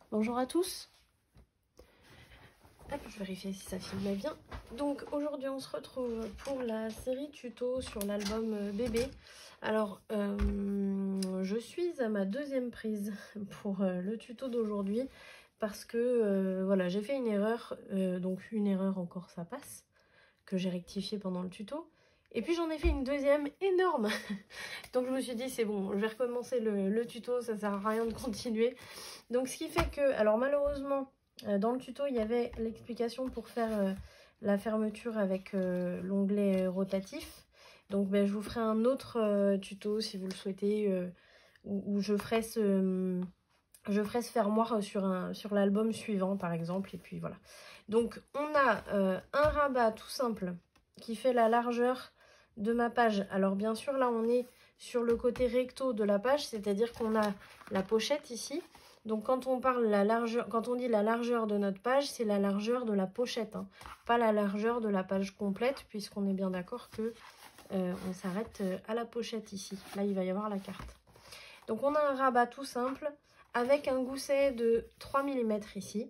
Bonjour à tous. Hop, je vérifie si ça filme bien. Donc aujourd'hui on se retrouve pour la série tuto sur l'album bébé. Alors je suis à ma deuxième prise pour le tuto d'aujourd'hui parce que voilà, j'ai fait une erreur, donc une erreur encore ça passe, que j'ai rectifié pendant le tuto. Et puis j'en ai fait une deuxième énorme. Donc je me suis dit c'est bon, je vais recommencer le tuto, ça sert à rien de continuer. Donc ce qui fait que, alors malheureusement, dans le tuto il y avait l'explication pour faire la fermeture avec l'onglet rotatif. Donc je vous ferai un autre tuto si vous le souhaitez, où je ferai ce fermoir sur l'album suivant par exemple. Et puis voilà. Donc on a un rabat tout simple qui fait la largeur de ma page. Alors bien sûr là on est sur le côté recto de la page, c'est-à-dire qu'on a la pochette ici. Donc quand on parle quand on dit la largeur de notre page, c'est la largeur de la pochette, hein, pas la largeur de la page complète, puisqu'on est bien d'accord que on s'arrête à la pochette ici. Là il va y avoir la carte. Donc on a un rabat tout simple avec un gousset de 3 mm ici.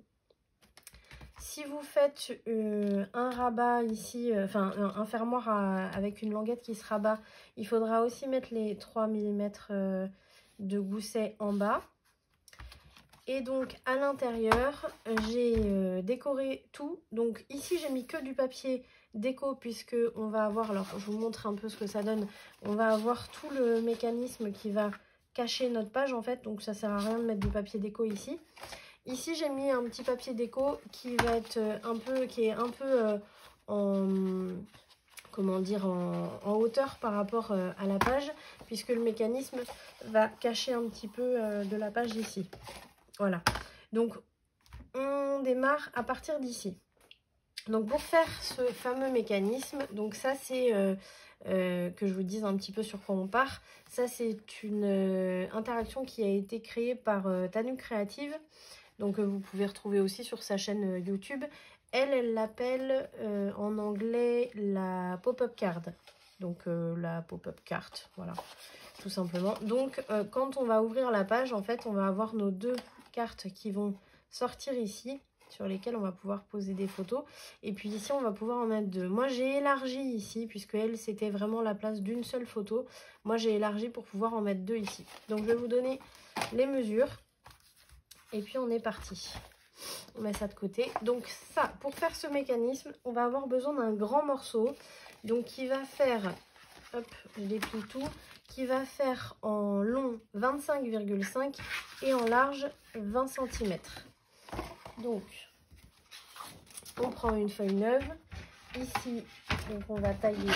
Si vous faites un rabat ici, enfin un fermoir avec une languette qui se rabat, il faudra aussi mettre les 3 mm de gousset en bas. Et donc à l'intérieur, j'ai décoré tout. Donc ici j'ai mis que du papier déco puisque on va avoir, alors je vous montre un peu ce que ça donne, on va avoir tout le mécanisme qui va cacher notre page en fait, donc ça sert à rien de mettre du papier déco ici. Ici j'ai mis un petit papier déco qui va être qui est un peu en, comment dire, en hauteur par rapport à la page, puisque le mécanisme va cacher un petit peu de la page ici. Voilà, donc on démarre à partir d'ici. Donc pour faire ce fameux mécanisme, donc ça c'est que je vous dise un petit peu sur quoi on part. Ça c'est une interaction qui a été créée par Tanu Créative. Donc vous pouvez retrouver aussi sur sa chaîne YouTube. Elle l'appelle en anglais la pop-up card. Donc la pop-up carte, voilà, tout simplement. Donc quand on va ouvrir la page, en fait, on va avoir nos deux cartes qui vont sortir ici, sur lesquelles on va pouvoir poser des photos. Et puis ici, on va pouvoir en mettre deux. Moi, j'ai élargi ici, puisque elle, c'était vraiment la place d'une seule photo. Moi, j'ai élargi pour pouvoir en mettre deux ici. Donc je vais vous donner les mesures. Et puis on est parti. On met ça de côté. Donc ça, pour faire ce mécanisme, on va avoir besoin d'un grand morceau. Donc qui va faire, hop, je déplie tout, qui va faire en long 25,5 et en large 20 cm. Donc on prend une feuille neuve. Ici, donc on va tailler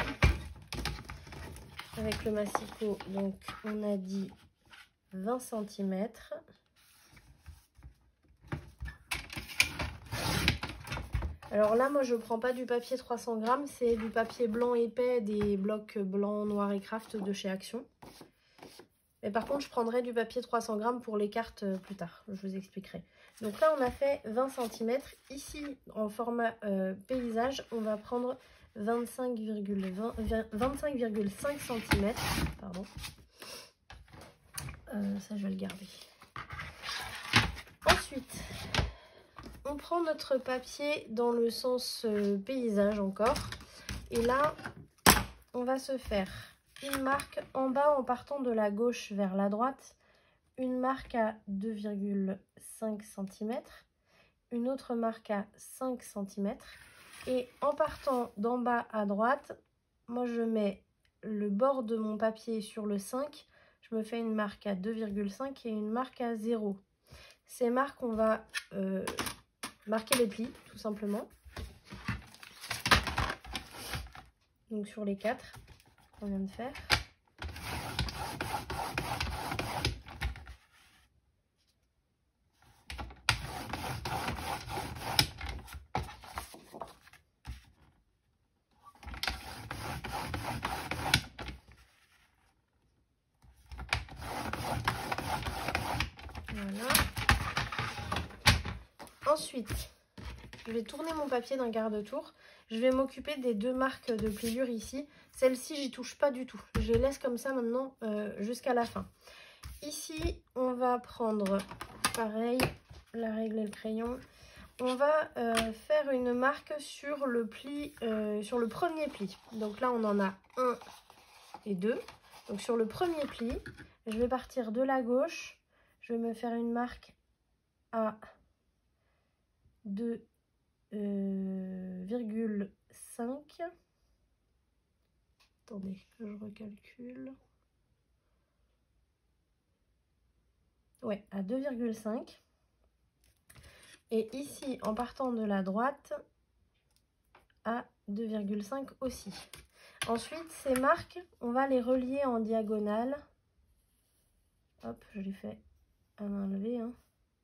avec le massicot. Donc on a dit 20 cm. Alors là, moi, je ne prends pas du papier 300 grammes, c'est du papier blanc épais, des blocs blancs, noir et craft de chez Action. Mais par contre, je prendrai du papier 300 grammes pour les cartes plus tard, je vous expliquerai. Donc là, on a fait 20 cm. Ici, en format paysage, on va prendre 25,5 cm. Pardon. Ça, je vais le garder. Ensuite, on prend notre papier dans le sens paysage encore. Et là, on va se faire une marque en bas en partant de la gauche vers la droite. Une marque à 2,5 cm. Une autre marque à 5 cm. Et en partant d'en bas à droite, moi je mets le bord de mon papier sur le 5. Je me fais une marque à 2,5 et une marque à 0. Ces marques, on va marquer les plis, tout simplement. Donc sur les 4 qu'on vient de faire. Voilà. Ensuite, je vais tourner mon papier d'un quart de tour. Je vais m'occuper des deux marques de pliure ici. Celle-ci, j'y touche pas du tout. Je les laisse comme ça maintenant jusqu'à la fin. Ici, on va prendre pareil, la règle et le crayon. On va faire une marque sur le pli, sur le premier pli. Donc là, on en a 1 et 2. Donc sur le premier pli, je vais partir de la gauche. Je vais me faire une marque à 2,5. Attendez, je recalcule. Ouais, à 2,5. Et ici, en partant de la droite, à 2,5 aussi. Ensuite, ces marques, on va les relier en diagonale. Hop, je les fais à main levée. Hein.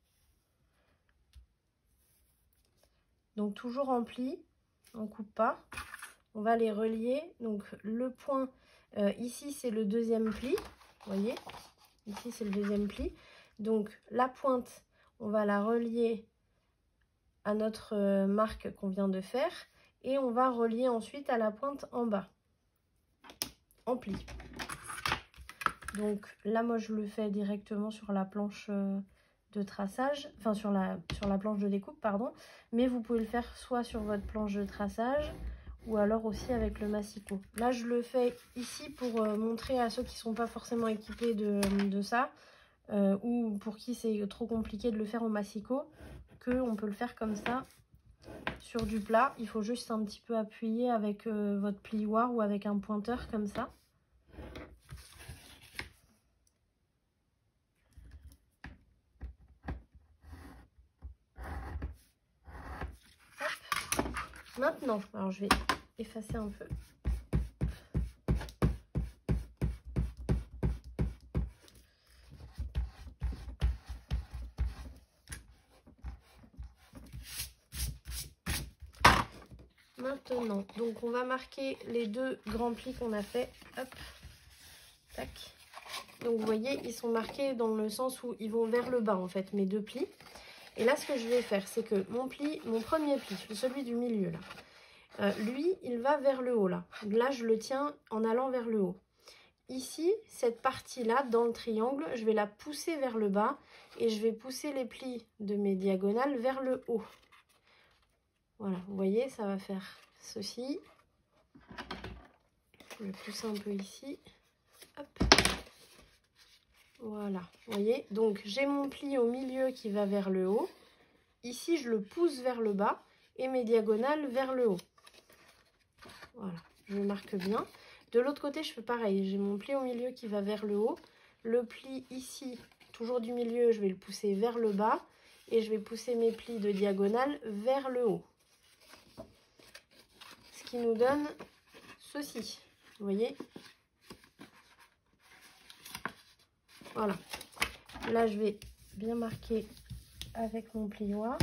Donc, toujours en pli, on ne coupe pas. On va les relier. Donc, le point, ici, c'est le deuxième pli. Vous voyez, ici, c'est le deuxième pli. Donc, la pointe, on va la relier à notre marque qu'on vient de faire. Et on va relier ensuite à la pointe en bas, en pli. Donc là, moi, je le fais directement sur la planche de traçage, enfin sur la planche de découpe, pardon. Mais vous pouvez le faire soit sur votre planche de traçage ou alors aussi avec le massicot. Là, je le fais ici pour montrer à ceux qui ne sont pas forcément équipés de ça ou pour qui c'est trop compliqué de le faire au massicot, qu'on peut le faire comme ça. Sur du plat, il faut juste un petit peu appuyer avec votre plioir ou avec un pointeur comme ça. Hop. Maintenant, alors je vais effacer un peu. Maintenant, donc on va marquer les 2 grands plis qu'on a fait. Hop, tac. Donc vous voyez, ils sont marqués dans le sens où ils vont vers le bas en fait, mes 2 plis. Et là, ce que je vais faire, c'est que mon premier pli, celui du milieu là, lui, il va vers le haut là. Là, je le tiens en allant vers le haut. Ici, cette partie-là, dans le triangle, je vais la pousser vers le bas et je vais pousser les plis de mes diagonales vers le haut. Voilà, vous voyez, ça va faire ceci. Je vais pousser un peu ici. Hop. Voilà, vous voyez. Donc, j'ai mon pli au milieu qui va vers le haut. Ici, je le pousse vers le bas et mes diagonales vers le haut. Voilà, je marque bien. De l'autre côté, je fais pareil. J'ai mon pli au milieu qui va vers le haut. Le pli ici, toujours du milieu, je vais le pousser vers le bas. Et je vais pousser mes plis de diagonale vers le haut. Ce qui nous donne ceci. Vous voyez? Voilà. Là, je vais bien marquer avec mon plioir.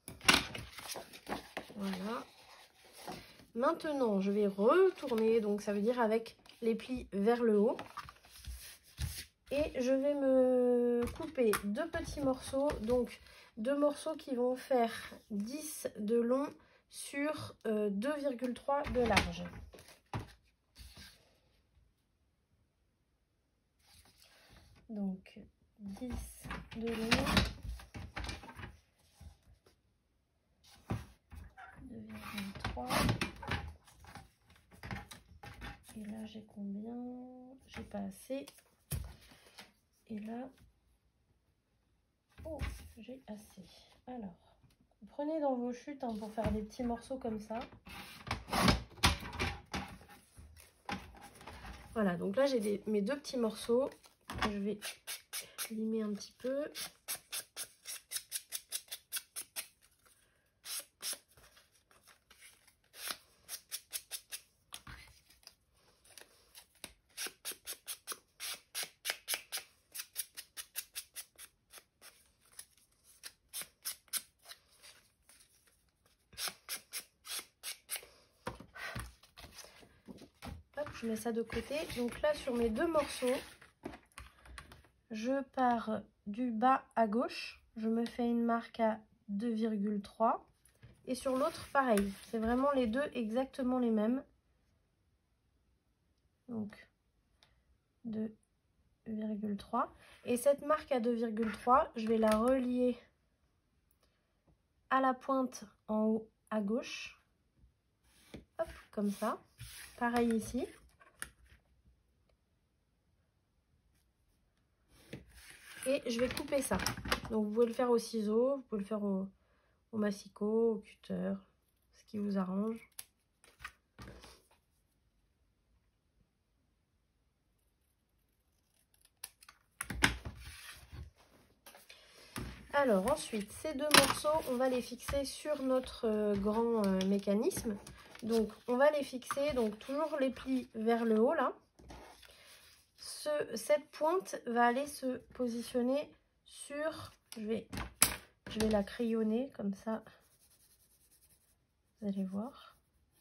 Voilà. Maintenant, je vais retourner, donc ça veut dire avec les plis vers le haut. Et je vais me couper 2 petits morceaux, donc 2 morceaux qui vont faire 10 de long sur 2,3 de large. Donc 10 de long, 2,3. Et là, j'ai combien? J'ai pas assez. Et là, oh, j'ai assez. Alors, vous prenez dans vos chutes hein, pour faire des petits morceaux comme ça. Voilà, donc là, j'ai mes 2 petits morceaux. Je vais limer un petit peu. Je mets ça de côté. Donc là, sur mes 2 morceaux, je pars du bas à gauche. Je me fais une marque à 2,3. Et sur l'autre, pareil. C'est vraiment les 2 exactement les mêmes. Donc, 2,3. 2,3. Et cette marque à 2,3, je vais la relier à la pointe en haut à gauche. Hop, comme ça. Pareil ici. Et je vais couper ça. Donc vous pouvez le faire au ciseau, vous pouvez le faire au massicot, au cutter, ce qui vous arrange. Alors ensuite, ces deux morceaux, on va les fixer sur notre grand mécanisme. Donc on va les fixer, donc toujours les plis vers le haut là. Cette pointe va aller se positionner sur, je vais la crayonner comme ça, vous allez voir.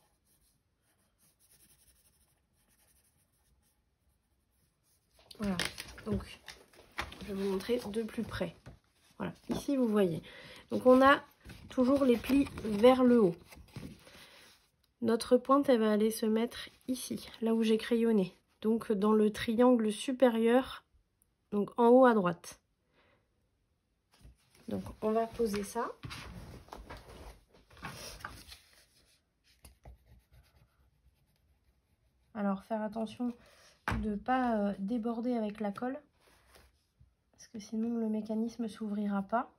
Voilà, donc je vais vous montrer de plus près. Voilà, ici vous voyez. Donc on a toujours les plis vers le haut. Notre pointe, elle va aller se mettre ici, là où j'ai crayonné. Donc dans le triangle supérieur, donc en haut à droite. Donc on va poser ça. Alors faire attention de ne pas déborder avec la colle, parce que sinon le mécanisme ne s'ouvrira pas.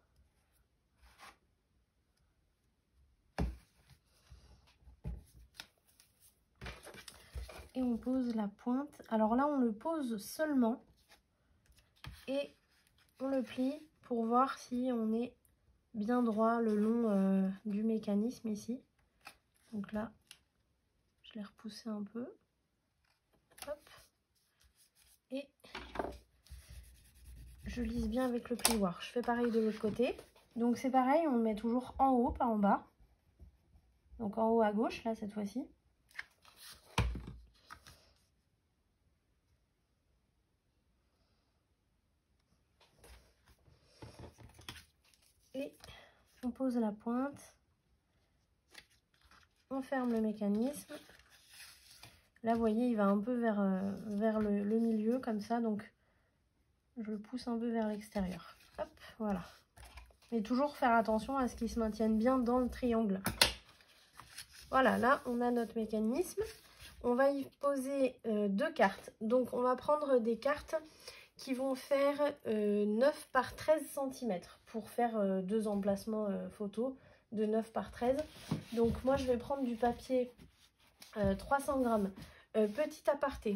Et on pose la pointe. Alors là, on le pose seulement et on le plie pour voir si on est bien droit le long du mécanisme ici. Donc là, je l'ai repoussé un peu. Hop. Et je lisse bien avec le plioir. Je fais pareil de l'autre côté. Donc c'est pareil, on le met toujours en haut, pas en bas. Donc en haut à gauche, là, cette fois-ci. Et on pose la pointe, on ferme le mécanisme. Là, vous voyez, il va un peu vers le milieu, comme ça, donc je le pousse un peu vers l'extérieur. Hop, voilà. Et toujours faire attention à ce qu'il se maintienne bien dans le triangle. Voilà, là, on a notre mécanisme. On va y poser deux cartes. Donc, on va prendre des cartes qui vont faire 9 par 13 cm pour faire deux emplacements photo de 9 par 13. Donc moi je vais prendre du papier 300 grammes. Petit aparté,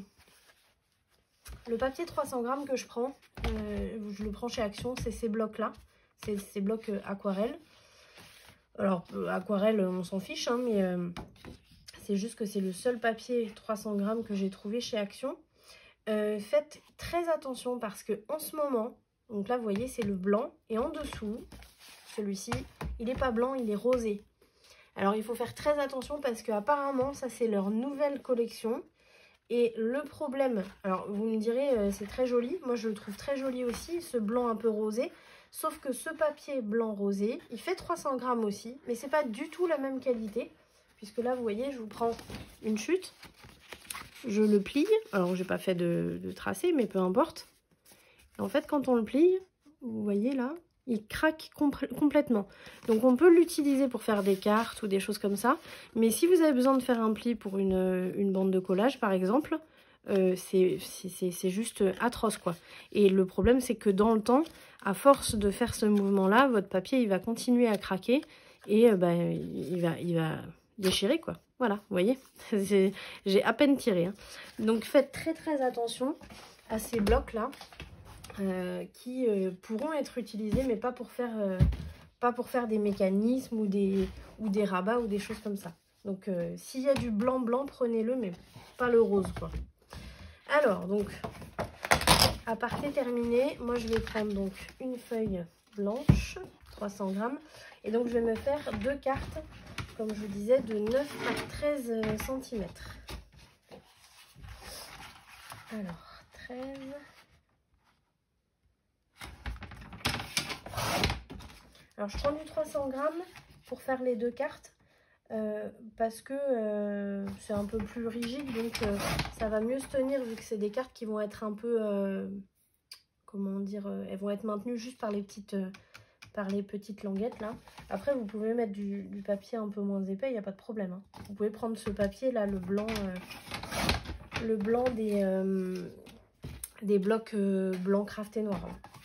le papier 300 grammes que je prends, je le prends chez Action, c'est ces blocs là, c'est ces blocs aquarelle. Alors aquarelle on s'en fiche, hein, mais c'est juste que c'est le seul papier 300 grammes que j'ai trouvé chez Action. Faites très attention parce que en ce moment, donc là vous voyez c'est le blanc et en dessous, celui-ci, il n'est pas blanc, il est rosé. Alors il faut faire très attention parce que apparemment ça c'est leur nouvelle collection. Et le problème, alors vous me direz c'est très joli, moi je le trouve très joli aussi, ce blanc un peu rosé. Sauf que ce papier blanc rosé, il fait 300 grammes aussi, mais c'est pas du tout la même qualité. Puisque là vous voyez, je vous prends une chute. Je le plie, alors j'ai pas fait de tracé, mais peu importe. Et en fait, quand on le plie, vous voyez là, il craque complètement. Donc on peut l'utiliser pour faire des cartes ou des choses comme ça. Mais si vous avez besoin de faire un pli pour une bande de collage par exemple, c'est juste atroce quoi. Et le problème c'est que dans le temps, à force de faire ce mouvement là, votre papier il va continuer à craquer et il va déchirer quoi. Voilà, vous voyez, j'ai à peine tiré. Hein. Donc faites très attention à ces blocs là qui pourront être utilisés, mais pas pour faire des mécanismes ou des rabats ou des choses comme ça. Donc s'il y a du blanc, prenez-le, mais pas le rose quoi. Alors donc, aparté terminé, moi je vais prendre donc une feuille blanche, 300 grammes, et donc je vais me faire deux cartes. Comme je vous disais, de 9 par 13 cm. Alors, 13. Alors, je prends du 300 grammes pour faire les deux cartes. Parce que c'est un peu plus rigide. Donc, ça va mieux se tenir vu que c'est des cartes qui vont être un peu comment dire, elles vont être maintenues juste par les petites languettes là. Après, vous pouvez mettre du papier un peu moins épais, il n'y a pas de problème. Hein. Vous pouvez prendre ce papier là, le blanc des blocs blanc craft et noir.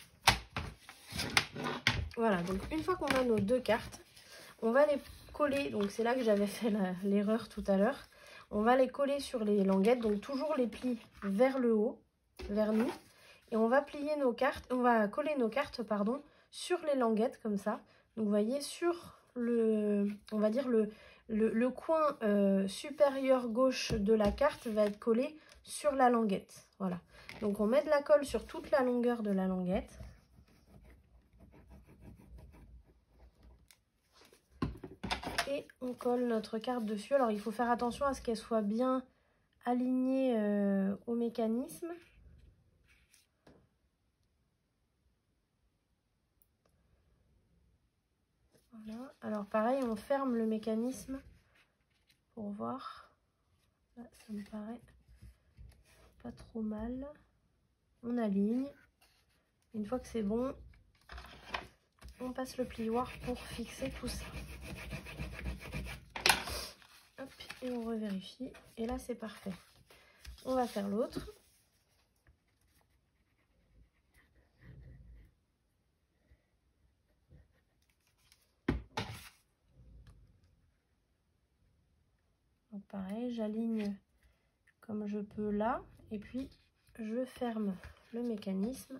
Voilà, donc une fois qu'on a nos 2 cartes, on va les coller. Donc c'est là que j'avais fait l'erreur tout à l'heure. On va les coller sur les languettes, donc toujours les plis vers le haut, vers nous. Et on va plier nos cartes, on va coller nos cartes, pardon, sur les languettes comme ça. Donc vous voyez, sur le, on va dire le coin supérieur gauche de la carte va être collé sur la languette. Voilà. Donc on met de la colle sur toute la longueur de la languette. Et on colle notre carte dessus. Alors il faut faire attention à ce qu'elle soit bien alignée au mécanisme. Voilà. Alors pareil, on ferme le mécanisme pour voir. Là, ça me paraît pas trop mal. On aligne. Une fois que c'est bon, on passe le plioir pour fixer tout ça. Hop, et on revérifie. Et là, c'est parfait. On va faire l'autre. Donc pareil, j'aligne comme je peux là. Et puis, je ferme le mécanisme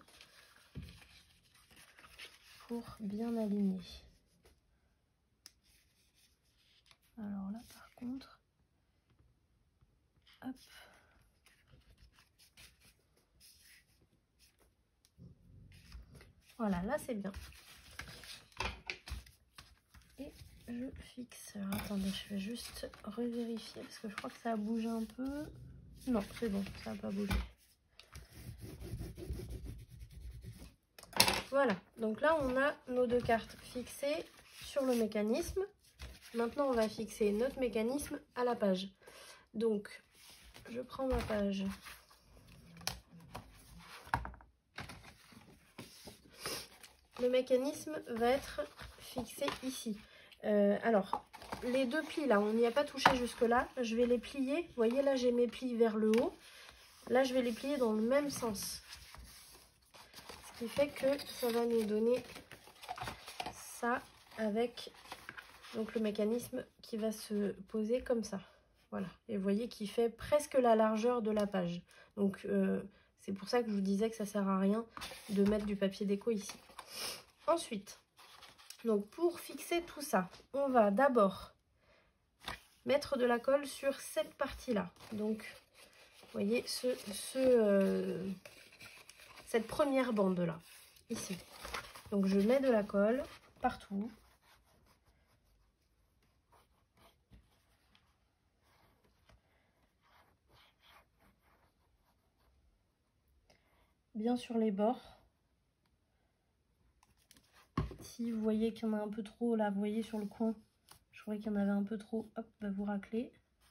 pour bien aligner. Alors là, par contre, hop. Voilà, là c'est bien. Et je fixe. Alors, attendez, je vais juste revérifier parce que je crois que ça a bougé un peu. Non, c'est bon, ça n'a pas bougé. Voilà, donc là on a nos 2 cartes fixées sur le mécanisme. Maintenant on va fixer notre mécanisme à la page. Donc je prends ma page. Le mécanisme va être fixé ici. Alors les 2 plis là, on n'y a pas touché jusque là. Je vais les plier. Vous voyez là j'ai mes plis vers le haut. Là je vais les plier dans le même sens. Ce qui fait que ça va nous donner ça avec donc le mécanisme qui va se poser comme ça. Voilà. Et vous voyez qu'il fait presque la largeur de la page. Donc c'est pour ça que je vous disais que ça sert à rien de mettre du papier déco ici. Ensuite, donc pour fixer tout ça, on va d'abord mettre de la colle sur cette partie-là. Donc vous voyez cette première bande là, ici. Donc je mets de la colle partout. Bien sur les bords. Si vous voyez qu'il y en a un peu trop, là, vous voyez sur le coin, je croyais qu'il y en avait un peu trop, hop, bah vous raclez.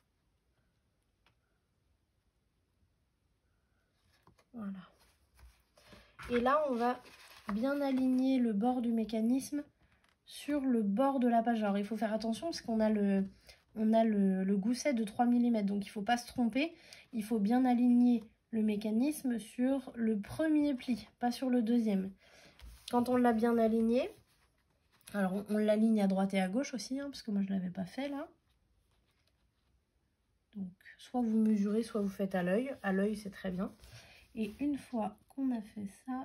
Voilà. Et là, on va bien aligner le bord du mécanisme sur le bord de la page. Alors, il faut faire attention parce qu'on a le gousset de 3 mm, donc il ne faut pas se tromper. Il faut bien aligner le mécanisme sur le premier pli, pas sur le deuxième. Quand on l'a bien aligné, alors on l'aligne à droite et à gauche aussi, hein, parce que moi je ne l'avais pas fait là. Donc soit vous mesurez, soit vous faites à l'œil. À l'œil c'est très bien. Et une fois qu'on a fait ça,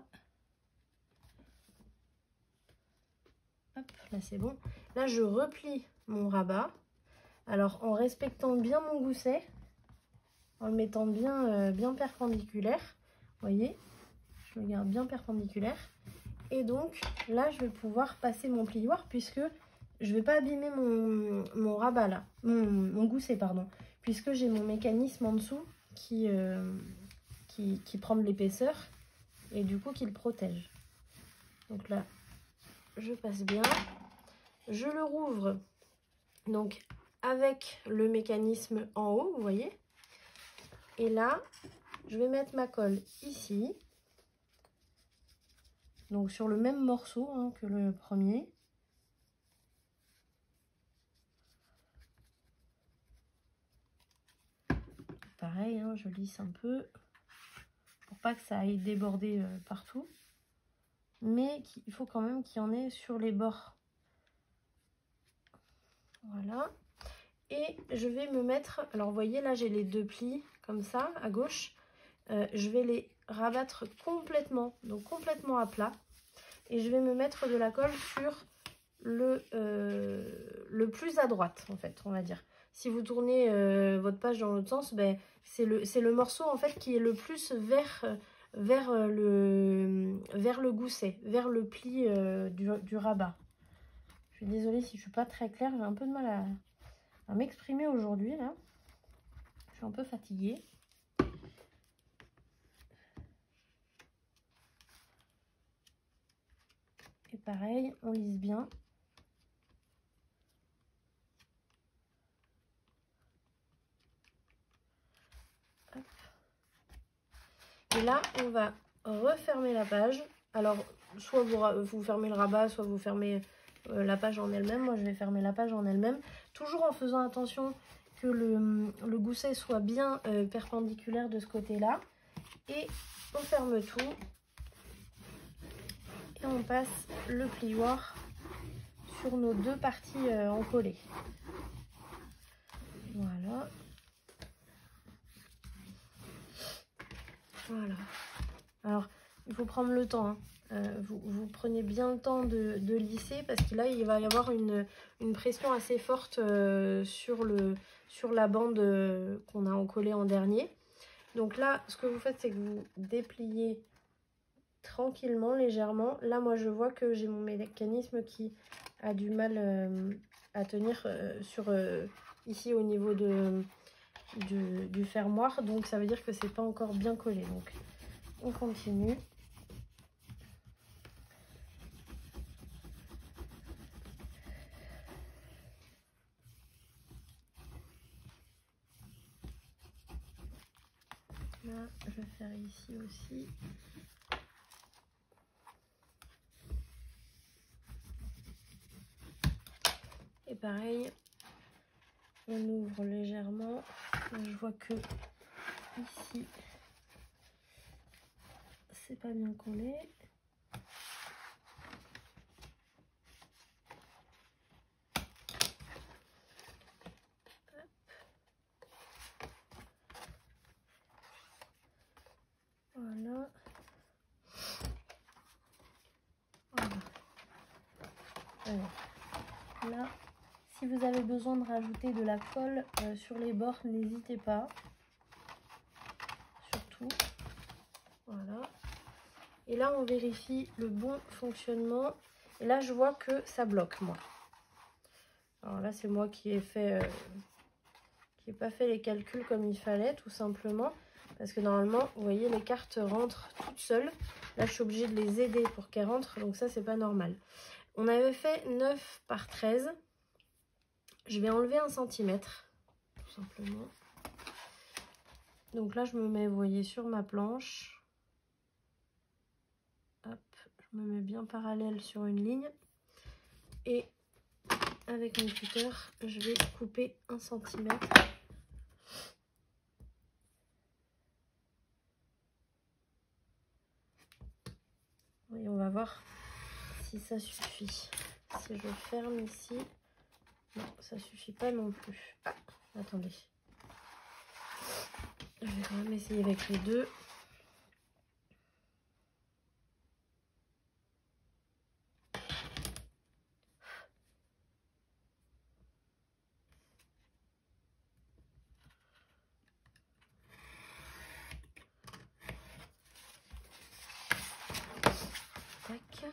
hop, là c'est bon. Là je replie mon rabat. Alors en respectant bien mon gousset, en le mettant bien, bien perpendiculaire. Vous voyez, je le garde bien perpendiculaire. Et donc là je vais pouvoir passer mon plioir puisque je ne vais pas abîmer mon rabat là, mon gousset pardon, puisque j'ai mon mécanisme en dessous qui prend de l'épaisseur et du coup qui le protège. Donc là je passe bien, je le rouvre donc avec le mécanisme en haut, vous voyez, et là je vais mettre ma colle ici. Donc sur le même morceau hein, que le premier. Pareil, hein, je lisse un peu pour pas que ça aille déborder partout. Mais il faut quand même qu'il y en ait sur les bords. Voilà. Et je vais me mettre, alors vous voyez là j'ai les deux plis comme ça à gauche. Je vais les rabattre complètement, donc complètement à plat. Et je vais me mettre de la colle sur le plus à droite en fait, on va dire. Si vous tournez votre page dans l'autre sens, ben, c'est le morceau en fait qui est le plus vers le gousset, vers le pli du rabat. Je suis désolée si je suis pas très claire, j'ai un peu de mal à m'exprimer aujourd'hui là. Je suis un peu fatiguée. Et pareil, on lisse bien. Hop. Et là, on va refermer la page. Alors, soit vous fermez le rabat, soit vous fermez la page en elle-même. Moi, je vais fermer la page en elle-même. Toujours en faisant attention que le gousset soit bien perpendiculaire de ce côté-là. Et on ferme tout. Et on passe le plioir sur nos deux parties encollées. Voilà. Voilà. Alors, il faut prendre le temps. Hein. Vous prenez bien le temps de lisser parce que là, il va y avoir une pression assez forte sur la bande qu'on a encollée en dernier. Donc là, ce que vous faites, c'est que vous dépliez tranquillement, légèrement. Là, moi, je vois que j'ai mon mécanisme qui a du mal à tenir ici au niveau du fermoir. Donc, ça veut dire que c'est pas encore bien collé. Donc, on continue. Là, je vais faire ici aussi. Et pareil, on ouvre légèrement. Je vois que ici, c'est pas bien collé. Voilà. Voilà. Alors, là, si vous avez besoin de rajouter de la colle sur les bords, n'hésitez pas. Surtout. Voilà. Et là, on vérifie le bon fonctionnement. Et là, je vois que ça bloque, moi. Alors là, c'est moi qui ai pas fait les calculs comme il fallait, tout simplement. Parce que normalement, vous voyez, les cartes rentrent toutes seules. Là, je suis obligée de les aider pour qu'elles rentrent. Donc ça, c'est pas normal. On avait fait 9 par 13. Je vais enlever 1 cm, tout simplement. Donc là, je me mets, vous voyez, sur ma planche. Hop, je me mets bien parallèle sur une ligne. Et avec mon cutter, je vais couper 1 cm. Et on va voir si ça suffit. Si je ferme ici, non, ça suffit pas non plus. Ah, attendez. Je vais quand même essayer avec les deux. Tac.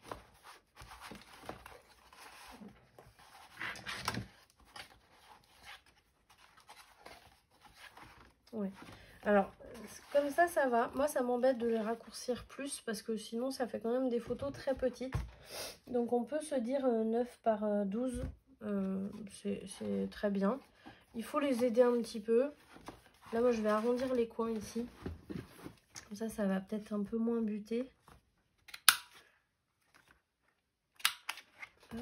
Ouais. Alors, comme ça va. Moi, ça m'embête de les raccourcir plus parce que sinon, ça fait quand même des photos très petites. Donc, on peut se dire 9 par 12. C'est très bien. Il faut les aider un petit peu. Là, moi, je vais arrondir les coins ici. Comme ça va peut-être un peu moins buter. Hop.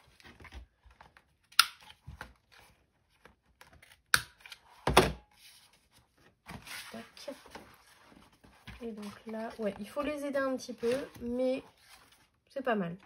Tac. Et donc là, ouais, il faut les aider un petit peu, mais c'est pas mal.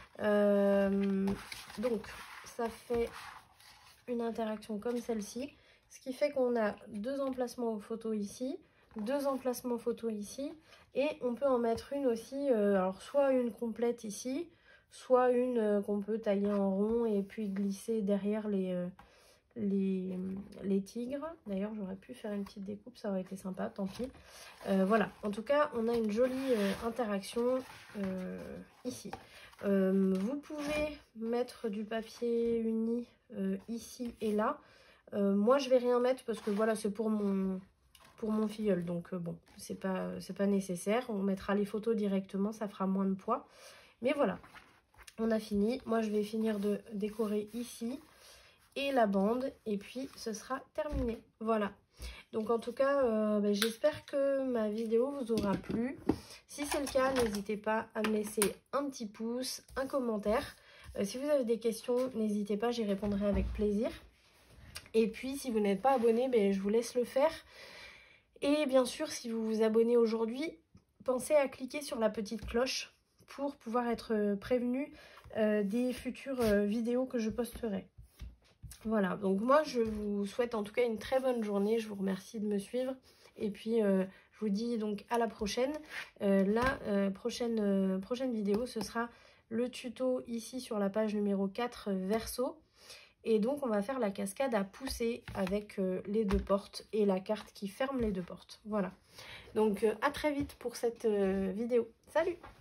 Donc, ça fait une interaction comme celle-ci, ce qui fait qu'on a 2 emplacements photos ici, 2 emplacements photos ici, et on peut en mettre une aussi, alors soit une complète ici, soit une qu'on peut tailler en rond et puis glisser derrière les tigres. D'ailleurs, j'aurais pu faire une petite découpe, ça aurait été sympa, tant pis. Voilà, en tout cas, on a une jolie interaction ici. Vous pouvez mettre du papier uni ici et là. Moi, je vais rien mettre parce que voilà, c'est pour mon filleul. Donc bon, c'est pas nécessaire. On mettra les photos directement, ça fera moins de poids. Mais voilà, on a fini. Moi, je vais finir de décorer ici et la bande. Et puis, ce sera terminé. Voilà. Donc en tout cas, j'espère que ma vidéo vous aura plu. Si c'est le cas, n'hésitez pas à me laisser un petit pouce, un commentaire. Si vous avez des questions, n'hésitez pas, j'y répondrai avec plaisir. Et puis si vous n'êtes pas abonné, je vous laisse le faire. Et bien sûr, si vous vous abonnez aujourd'hui, pensez à cliquer sur la petite cloche pour pouvoir être prévenu des futures vidéos que je posterai. Voilà, donc moi je vous souhaite en tout cas une très bonne journée, je vous remercie de me suivre et puis je vous dis donc à la prochaine. Prochaine vidéo, ce sera le tuto ici sur la page numéro 4 verso, et donc on va faire la cascade à pousser avec les 2 portes et la carte qui ferme les 2 portes. Voilà, donc à très vite pour cette vidéo. Salut!